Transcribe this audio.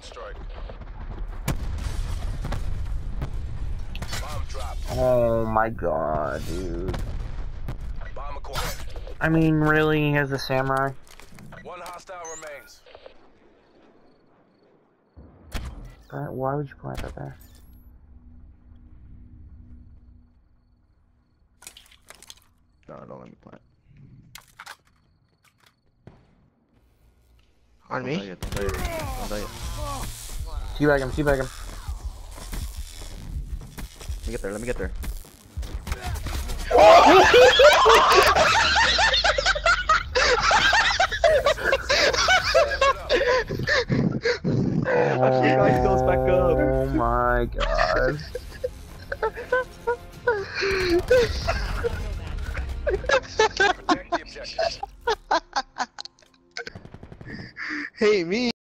Precision strike. Bomb dropped. Oh my god, dude. Bomb acquired. I mean, really, as a samurai? One hostile remains. Why would you plant that there? No, don't let me plant. On me? Don't die yet. Don't die yet. Teabag him, teabag him. Let me get there, let me get there. Oh, You guys goes back up. Oh my god.